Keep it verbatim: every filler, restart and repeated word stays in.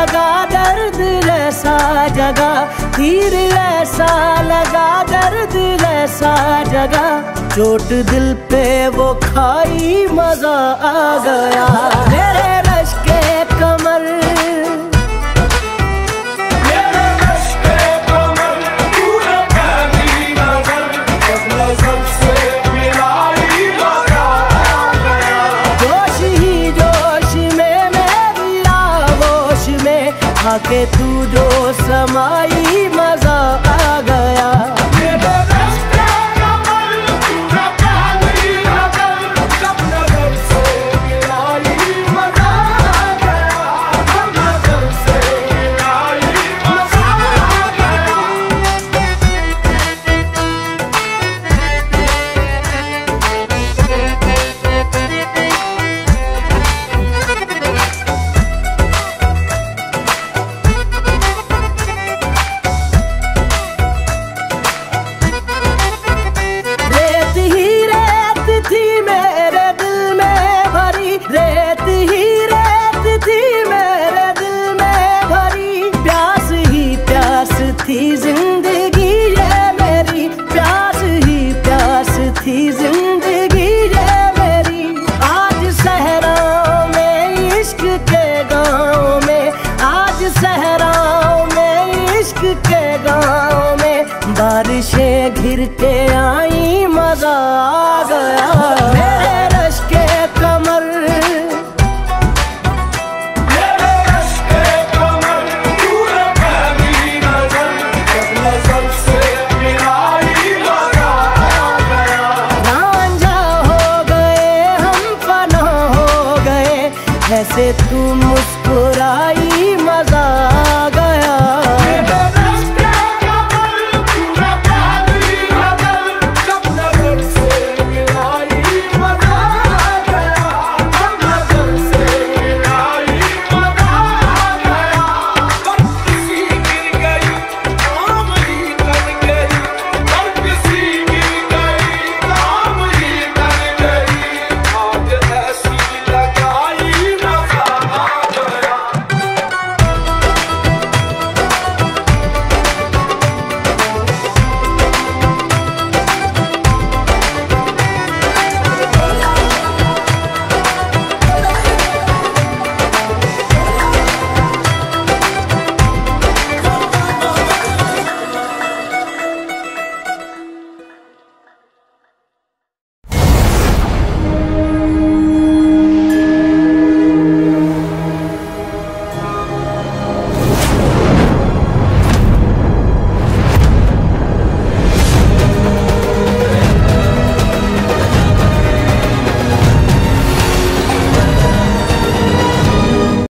लगा, दर्द ऐसा जगा, तीर ऐसा लगा, दर्द ऐसा जगा, चोट दिल पे वो खाई मजा आ गया। मेरे रश के कमर, मेरे रश के कमर, पूरा पहली नजर, जब नजर से मिलाई मजा आ गया। जोश ही जोश में मेरी आगोश में आके तू जो समाई मजा आ गया। रेत ही रेत थी मेरे दिल में भरी, प्यास ही प्यास थी जिंदगी ये मेरी, प्यास ही प्यास थी जिंदगी ये मेरी। आज सहराओं में इश्क के गाँव में, आज सहराओं में इश्क के गाँव में, बारिशें घिर के आई मजा आ गया। मेरे रश के कमर, ऐसे तू मुस्कुराई मजा